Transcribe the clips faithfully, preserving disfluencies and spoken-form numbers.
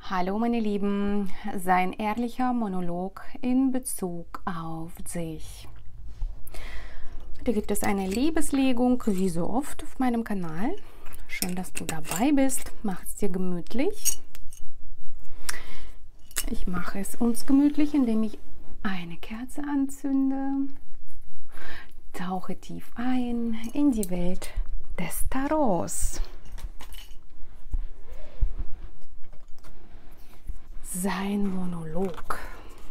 Hallo meine Lieben, sein ehrlicher Monolog in Bezug auf sich. Heute gibt es eine Liebeslegung, wie so oft auf meinem Kanal. Schön, dass du dabei bist. Mach es dir gemütlich. Ich mache es uns gemütlich, indem ich eine Kerze anzünde. Tauche tief ein in die Welt des Tarots. Sein Monolog.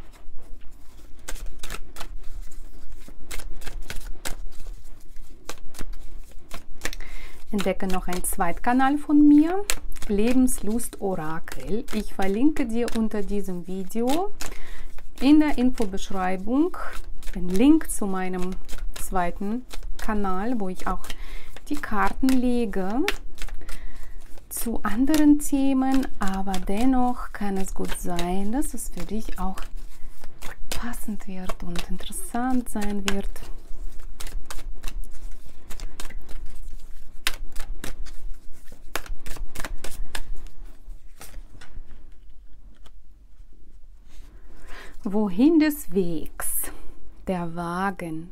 Entdecke noch einen Zweitkanal von mir, Lebenslust Orakel. Ich verlinke dir unter diesem Video in der Infobeschreibung den Link zu meinem zweiten Kanal, wo ich auch die Karten lege. Zu anderen Themen, aber dennoch kann es gut sein, dass es für dich auch passend wird und interessant sein wird. Wohin des Wegs? Der Wagen,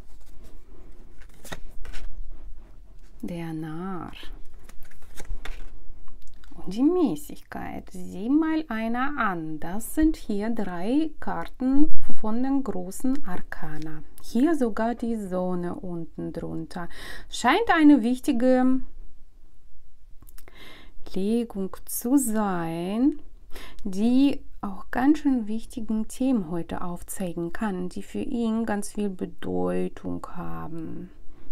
der Narr. Die Mäßigkeit, sieh mal einer an. Das sind hier drei Karten von den großen Arkana. Hier sogar die Sonne unten drunter. Scheint eine wichtige Legung zu sein, die auch ganz schön wichtigen Themen heute aufzeigen kann, die für ihn ganz viel Bedeutung haben.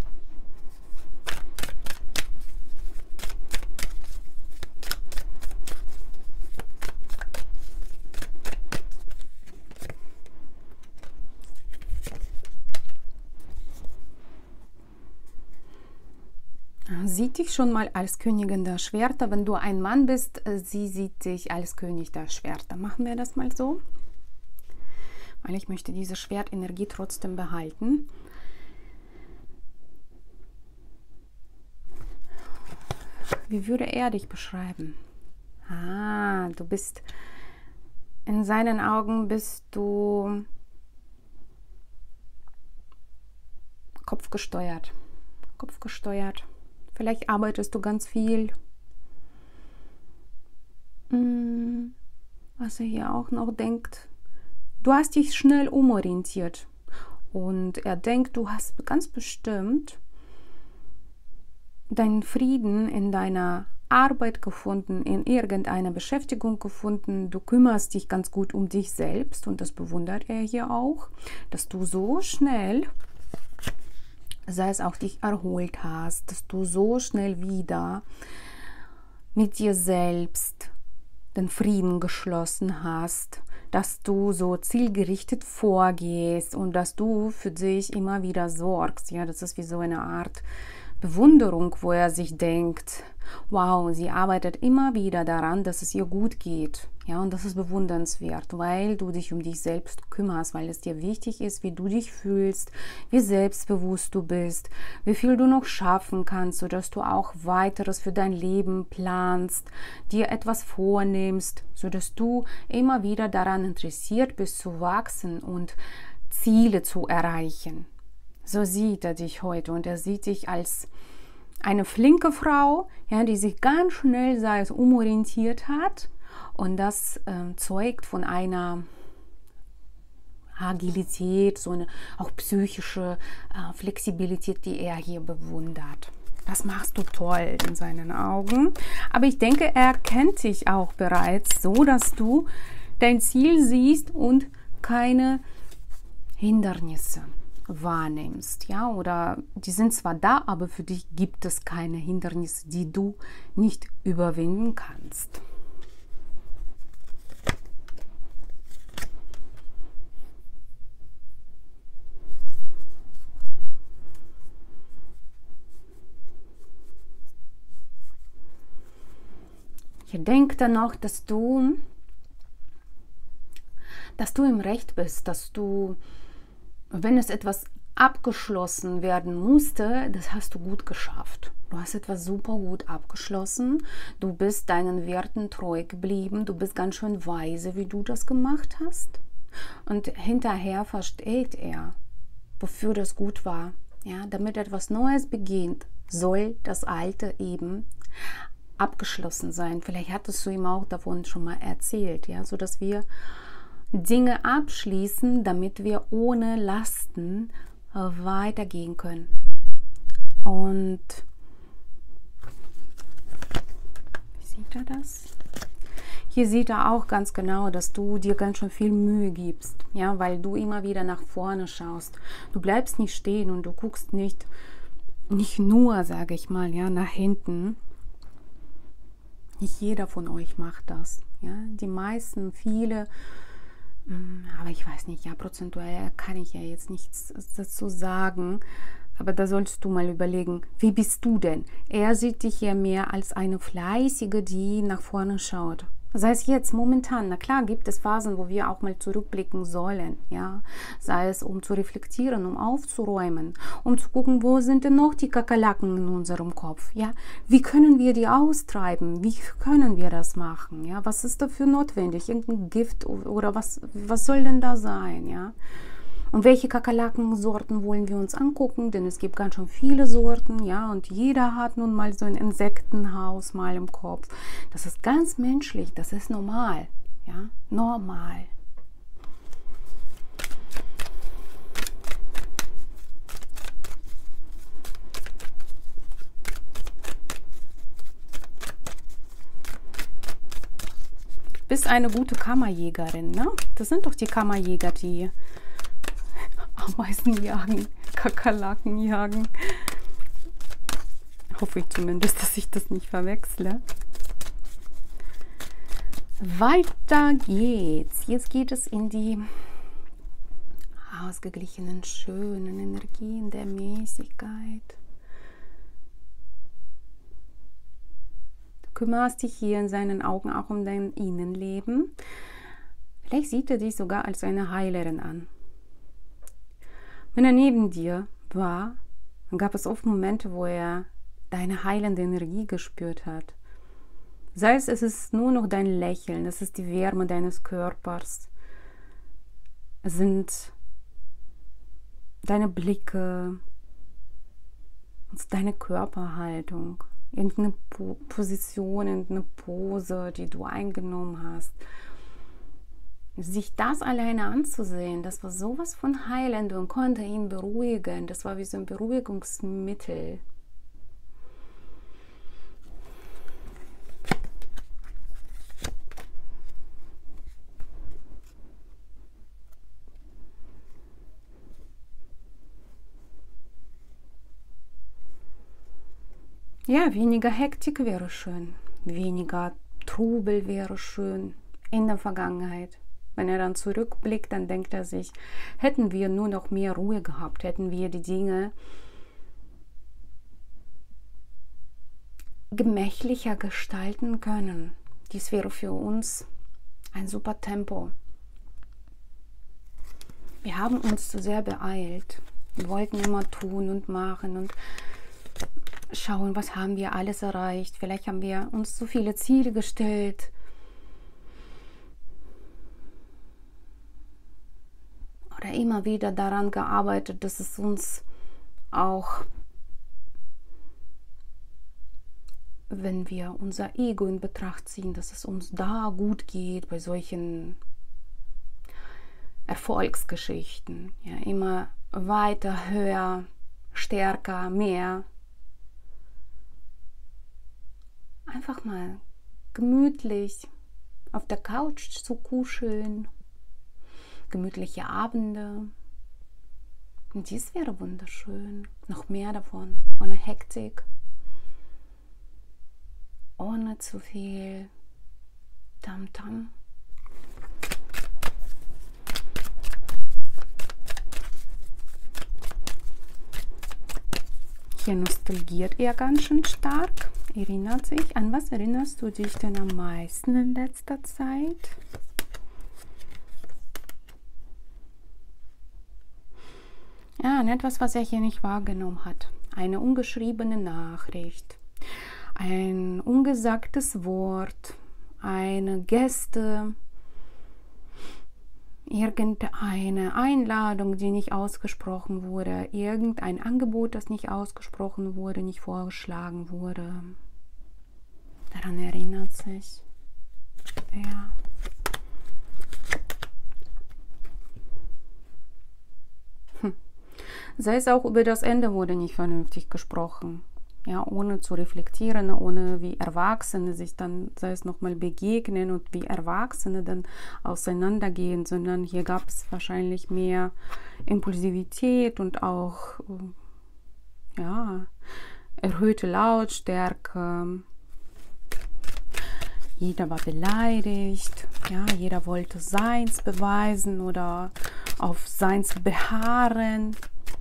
Sieht dich schon mal als Königin der Schwerter. Wenn du ein Mann bist, sie sieht dich als König der Schwerter. Machen wir das mal so, weil ich möchte diese Schwertenergie trotzdem behalten. Wie würde er dich beschreiben? Ah, du bist, in seinen Augen bist du kopfgesteuert. Kopfgesteuert. Vielleicht arbeitest du ganz viel. Was er hier auch noch denkt, du hast dich schnell umorientiert. Und er denkt, du hast ganz bestimmt deinen Frieden in deiner Arbeit gefunden, in irgendeiner Beschäftigung gefunden. Du kümmerst dich ganz gut um dich selbst und das bewundert er hier auch, dass du so schnell, sei es auch dich erholt hast, dass du so schnell wieder mit dir selbst den Frieden geschlossen hast, dass du so zielgerichtet vorgehst und dass du für dich immer wieder sorgst. Ja, das ist wie so eine Art Bewunderung, wo er sich denkt, wow, sie arbeitet immer wieder daran, dass es ihr gut geht. Ja, und das ist bewundernswert, weil du dich um dich selbst kümmerst, weil es dir wichtig ist, wie du dich fühlst, wie selbstbewusst du bist, wie viel du noch schaffen kannst, sodass du auch weiteres für dein Leben planst, dir etwas vornimmst, sodass du immer wieder daran interessiert bist, zu wachsen und Ziele zu erreichen. So sieht er dich heute und er sieht dich als eine flinke Frau, ja, die sich ganz schnell, sei es, umorientiert hat. Und das äh, zeugt von einer Agilität, so eine auch psychische äh, Flexibilität, die er hier bewundert. Das machst du toll in seinen Augen. Aber ich denke, er kennt dich auch bereits so, dass du dein Ziel siehst und keine Hindernisse wahrnimmst. Ja, oder die sind zwar da, aber für dich gibt es keine Hindernisse, die du nicht überwinden kannst. Ich denke dann noch, dass du, dass du im Recht bist, dass du, wenn es etwas abgeschlossen werden musste, das hast du gut geschafft. Du hast etwas super gut abgeschlossen. Du bist deinen Werten treu geblieben. Du bist ganz schön weise, wie du das gemacht hast. Und hinterher versteht er, wofür das gut war. Ja, damit etwas Neues beginnt, soll das Alte eben abgeschlossen sein. Vielleicht hattest du ihm auch davon schon mal erzählt, ja, so dass wir Dinge abschließen, damit wir ohne Lasten weitergehen können. Und wie sieht er das? Hier sieht er auch ganz genau, dass du dir ganz schön viel Mühe gibst, ja, weil du immer wieder nach vorne schaust. Du bleibst nicht stehen und du guckst nicht, nicht nur, sage ich mal, ja, nach hinten. Nicht jeder von euch macht das, ja. Die meisten, viele, aber ich weiß nicht, ja, prozentuell kann ich ja jetzt nichts dazu sagen. Aber da sollst du mal überlegen, wie bist du denn? Er sieht dich ja mehr als eine Fleißige, die nach vorne schaut. Sei es jetzt momentan, na klar, gibt es Phasen, wo wir auch mal zurückblicken sollen, ja, sei es um zu reflektieren, um aufzuräumen, um zu gucken, wo sind denn noch die Kakerlaken in unserem Kopf, ja, wie können wir die austreiben, wie können wir das machen, ja, was ist dafür notwendig, irgendein Gift oder was, was soll denn da sein, ja. Und welche Kakerlakensorten wollen wir uns angucken? Denn es gibt ganz schön viele Sorten, ja, und jeder hat nun mal so ein Insektenhaus mal im Kopf. Das ist ganz menschlich, das ist normal, ja, normal. Du bist eine gute Kammerjägerin, ne? Das sind doch die Kammerjäger, die Ameisen jagen, Kakerlaken jagen. Hoffe ich zumindest, dass ich das nicht verwechsle. Weiter geht's. Jetzt geht es in die ausgeglichenen, schönen Energien der Mäßigkeit. Du kümmerst dich hier in seinen Augen auch um dein Innenleben. Vielleicht sieht er dich sogar als eine Heilerin an. Wenn er neben dir war, dann gab es oft Momente, wo er deine heilende Energie gespürt hat. Sei es, es ist nur noch dein Lächeln, es ist die Wärme deines Körpers, es sind deine Blicke, es ist deine Körperhaltung, irgendeine Position, irgendeine Pose, die du eingenommen hast. Sich das alleine anzusehen, das war sowas von heilend und konnte ihn beruhigen. Das war wie so ein Beruhigungsmittel. Ja, weniger Hektik wäre schön, weniger Trubel wäre schön in der Vergangenheit. Wenn er dann zurückblickt, dann denkt er sich, hätten wir nur noch mehr Ruhe gehabt, hätten wir die Dinge gemächlicher gestalten können. Dies wäre für uns ein super Tempo. Wir haben uns zu sehr beeilt. Wir wollten immer tun und machen und schauen, was haben wir alles erreicht. Vielleicht haben wir uns zu viele Ziele gestellt. Oder immer wieder daran gearbeitet, dass es uns auch, wenn wir unser Ego in Betracht ziehen, dass es uns da gut geht bei solchen Erfolgsgeschichten. Ja, immer weiter, höher, stärker, mehr. Einfach mal gemütlich auf der Couch zu kuscheln. Gemütliche Abende. Und dies wäre wunderschön. Noch mehr davon. Ohne Hektik. Ohne zu viel Tamtam. Hier nostalgiert er ganz schön stark. Erinnert sich. An was erinnerst du dich denn am meisten in letzter Zeit? Ja, etwas, was er hier nicht wahrgenommen hat. Eine ungeschriebene Nachricht, ein ungesagtes Wort, eine Geste, irgendeine Einladung, die nicht ausgesprochen wurde, irgendein Angebot, das nicht ausgesprochen wurde, nicht vorgeschlagen wurde. Daran erinnert sich er. Hm. Sei es auch über das Ende wurde nicht vernünftig gesprochen. Ja, ohne zu reflektieren, ohne wie Erwachsene sich dann, sei es nochmal begegnen und wie Erwachsene dann auseinandergehen, sondern hier gab es wahrscheinlich mehr Impulsivität und auch ja, erhöhte Lautstärke. Jeder war beleidigt, ja, jeder wollte seins beweisen oder auf seins beharren.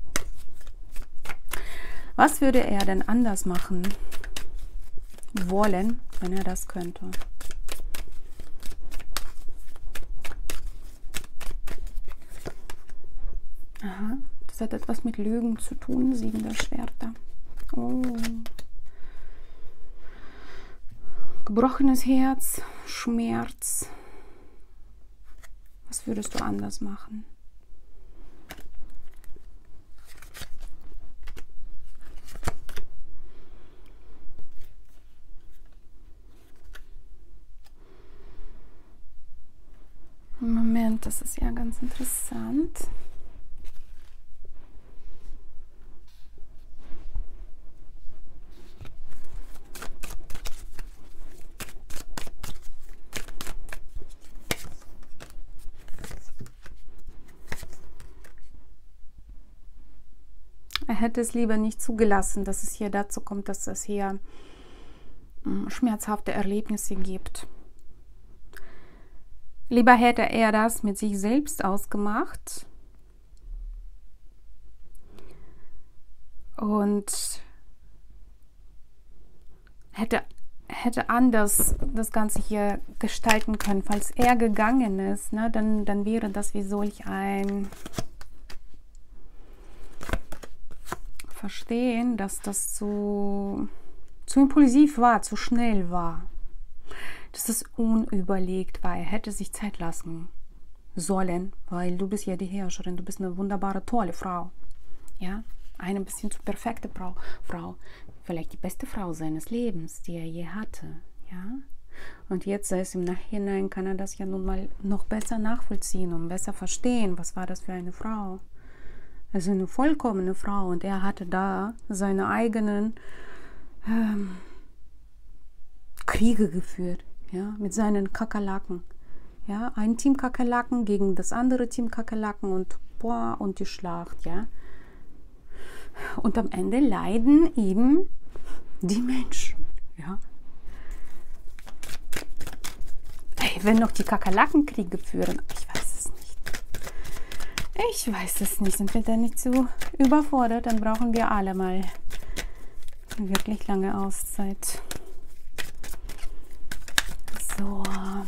Was würde er denn anders machen wollen, wenn er das könnte? Aha, das hat etwas mit Lügen zu tun, sieben der Schwerter. Oh. Gebrochenes Herz, Schmerz. Was würdest du anders machen? Moment, das ist ja ganz interessant. Er hätte es lieber nicht zugelassen, dass es hier dazu kommt, dass es hier schmerzhafte Erlebnisse gibt. Lieber hätte er das mit sich selbst ausgemacht und hätte, hätte anders das Ganze hier gestalten können. Falls er gegangen ist, ne, dann, dann wäre das wie solch ein Verstehen, dass das zu, zu impulsiv war, zu schnell war. Dass es unüberlegt war. Er hätte sich Zeit lassen sollen, weil du bist ja die Herrscherin, du bist eine wunderbare, tolle Frau. Ja, eine bisschen zu perfekte Frau, Frau, vielleicht die beste Frau seines Lebens, die er je hatte. Ja, und jetzt sei es im Nachhinein, kann er das ja nun mal noch besser nachvollziehen und besser verstehen, was war das für eine Frau. Also eine vollkommene Frau und er hatte da seine eigenen ähm, Kriege geführt. Ja, mit seinen Kakerlaken. Ja, ein Team Kakerlaken gegen das andere Team Kakerlaken und boah, und die Schlacht, ja. Und am Ende leiden eben die Menschen, ja. Hey, wenn noch die Kakerlaken Kriege führen, ich weiß es nicht. Ich weiß es nicht. Sind wir da nicht zu überfordert, dann brauchen wir alle mal eine wirklich lange Auszeit. So.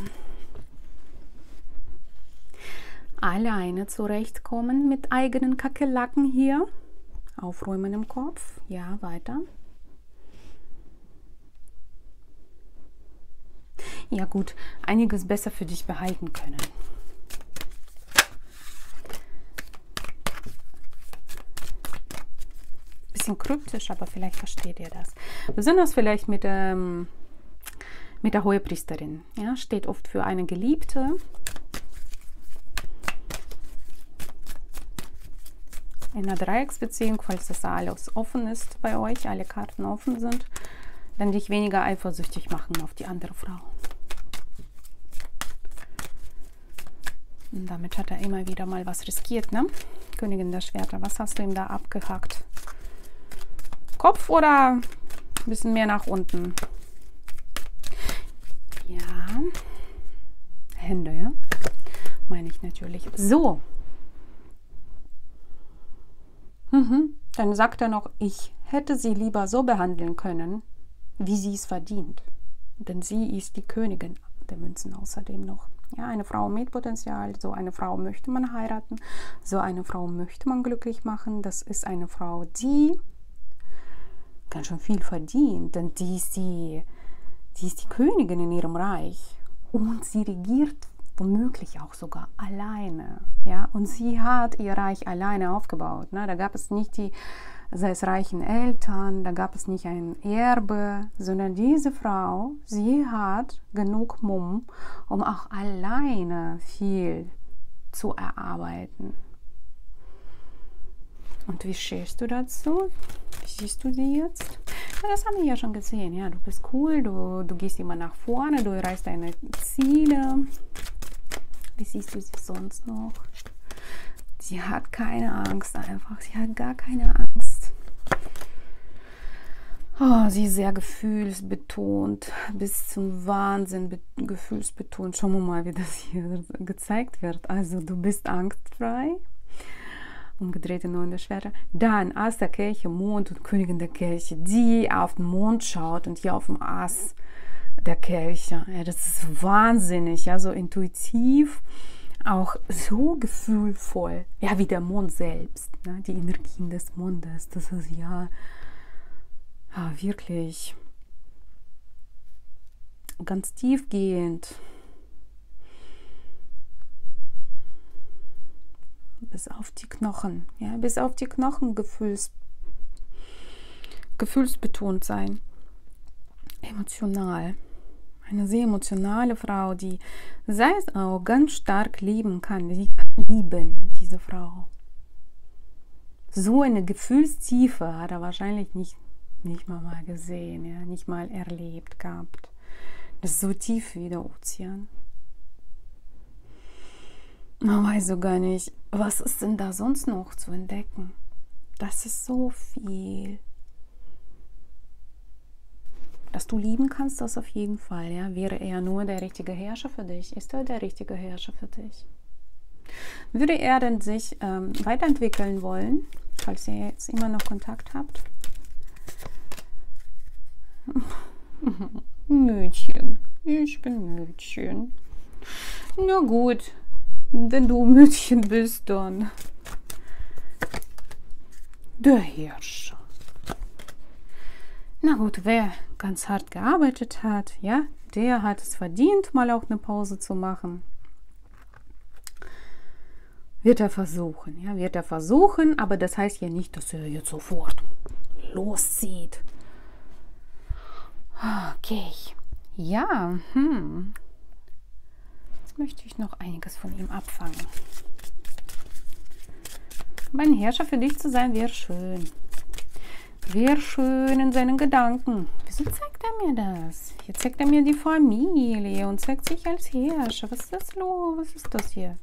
Alleine zurechtkommen mit eigenen Kakerlaken hier. Aufräumen im Kopf. Ja, weiter. Ja gut, einiges besser für dich behalten können. Bisschen kryptisch, aber vielleicht versteht ihr das. Besonders vielleicht mit ähm, mit der Hohepriesterin. Ja, steht oft für eine Geliebte. In einer Dreiecksbeziehung, falls das alles offen ist bei euch, alle Karten offen sind, dann dich weniger eifersüchtig machen auf die andere Frau. Und damit hat er immer wieder mal was riskiert, ne? Königin der Schwerter, was hast du ihm da abgehackt? Kopf oder ein bisschen mehr nach unten? Ja, Hände, ja, meine ich natürlich. So, mhm. Dann sagt er noch, ich hätte sie lieber so behandeln können, wie sie es verdient. Denn sie ist die Königin der Münzen außerdem noch. Ja, eine Frau mit Potenzial, so eine Frau möchte man heiraten, so eine Frau möchte man glücklich machen. Das ist eine Frau, die ganz schön viel verdient, denn die ist die, die ist die Königin in ihrem Reich und sie regiert womöglich auch sogar alleine. Ja? Und sie hat ihr Reich alleine aufgebaut. Ne? Da gab es nicht die, sei es reichen Eltern, da gab es nicht ein Erbe, sondern diese Frau, sie hat genug Mumm, um auch alleine viel zu erarbeiten. Und wie stehst du dazu? Wie siehst du sie jetzt? Ja, das haben wir ja schon gesehen. Ja, du bist cool, du, du gehst immer nach vorne, du erreichst deine Ziele. Wie siehst du sie sonst noch? Sie hat keine Angst einfach. Sie hat gar keine Angst. Oh, sie ist sehr gefühlsbetont, bis zum Wahnsinn gefühlsbetont. Schauen wir mal, wie das hier gezeigt wird. Also du bist angstfrei. Umgedrehte Neun der Schwerter. Dann Ass der Kelche, Mond und Königin der Kelche, die auf den Mond schaut und hier auf dem Ass der Kelche. Ja, das ist wahnsinnig, ja, so intuitiv, auch so gefühlvoll, ja, wie der Mond selbst, ne? Die Energien des Mondes, das ist ja, ja wirklich ganz tiefgehend. Bis auf die Knochen, ja, bis auf die Knochen gefühls, gefühlsbetont sein. Emotional. Eine sehr emotionale Frau, die sei es auch ganz stark lieben kann. Sie kann lieben, diese Frau. So eine Gefühlstiefe hat er wahrscheinlich nicht, nicht mal, mal gesehen, ja, nicht mal erlebt gehabt. Das ist so tief wie der Ozean. Man weiß so gar nicht, was ist denn da sonst noch zu entdecken? Das ist so viel. Dass du lieben kannst, das auf jeden Fall. Ja? Wäre er nur der richtige Herrscher für dich? Ist er der richtige Herrscher für dich? Würde er denn sich ähm, weiterentwickeln wollen, falls ihr jetzt immer noch Kontakt habt? Mütchen. Ich bin Mütchen. Na gut. Wenn du Mütchen bist, dann der Herrscher. Na gut, wer ganz hart gearbeitet hat, ja, der hat es verdient, mal auch eine Pause zu machen. Wird er versuchen, ja, wird er versuchen, aber das heißt ja nicht, dass er jetzt sofort loszieht. Okay, ja, hm. möchte ich noch einiges von ihm abfangen. Aber ein Herrscher für dich zu sein, wäre schön. Wäre schön in seinen Gedanken. Wieso zeigt er mir das? Hier zeigt er mir die Familie und zeigt sich als Herrscher. Was ist das los? Was ist das hier?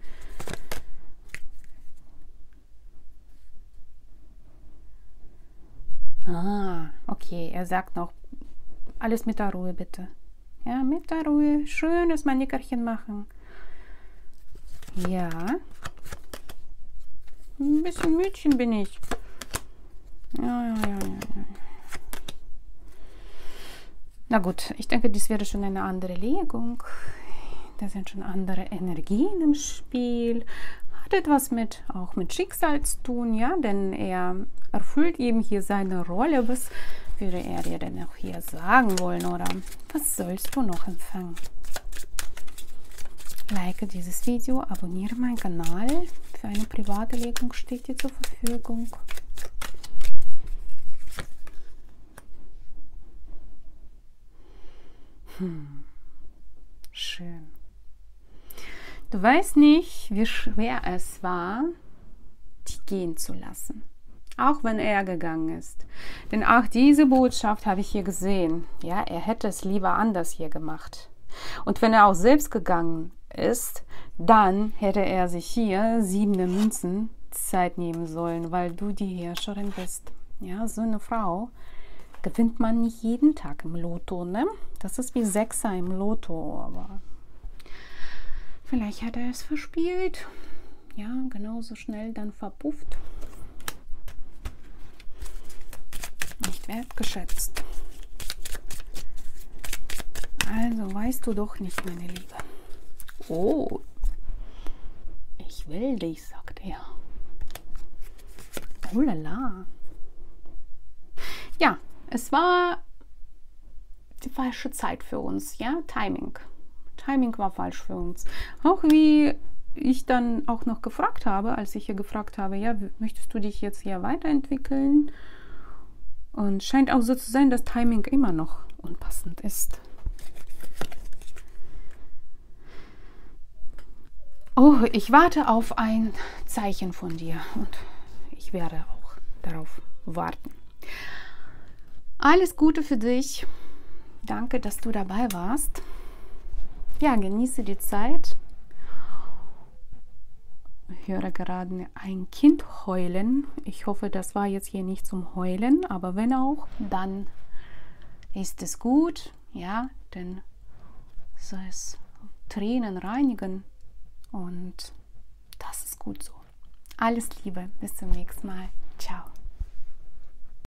Ah, okay. Er sagt noch, alles mit der Ruhe bitte. Ja, mit der Ruhe. Schönes Manickerchen machen. Ja. Ein bisschen Mütchen bin ich. Ja, ja, ja, ja, ja. Na gut, ich denke, dies wäre schon eine andere Legung. Da sind schon andere Energien im Spiel. Hat etwas mit, auch mit Schicksal zu tun, ja, denn er erfüllt eben hier seine Rolle. Was würde er dir denn auch hier sagen wollen, oder was sollst du noch empfangen? Like dieses Video, abonniere meinen Kanal. Für eine private Legung steht dir zur Verfügung. Hm. Schön. Du weißt nicht, wie schwer es war, dich gehen zu lassen. Auch wenn er gegangen ist. Denn auch diese Botschaft habe ich hier gesehen. Ja, er hätte es lieber anders hier gemacht. Und wenn er auch selbst gegangen ist, dann hätte er sich hier siebene Münzen Zeit nehmen sollen, weil du die Herrscherin bist. Ja, so eine Frau gewinnt man nicht jeden Tag im Lotto, ne? Das ist wie Sechser im Lotto, aber vielleicht hat er es verspielt. Ja, genauso schnell dann verpufft. Nicht wertgeschätzt. Also weißt du doch nicht, meine Liebe. Oh, ich will dich, sagt er. Oh la la. Ja, es war die falsche Zeit für uns, ja, Timing. Timing war falsch für uns. Auch wie ich dann auch noch gefragt habe, als ich hier gefragt habe, ja, möchtest du dich jetzt hier weiterentwickeln? Und scheint auch so zu sein, dass Timing immer noch unpassend ist. Oh, ich warte auf ein Zeichen von dir und ich werde auch darauf warten. Alles Gute für dich. Danke, dass du dabei warst. Ja, genieße die Zeit. Ich höre gerade ein Kind heulen. Ich hoffe, das war jetzt hier nicht zum Heulen, aber wenn auch, dann ist es gut, ja, denn soll es Tränen reinigen und das ist gut so. Alles Liebe, bis zum nächsten Mal. Ciao.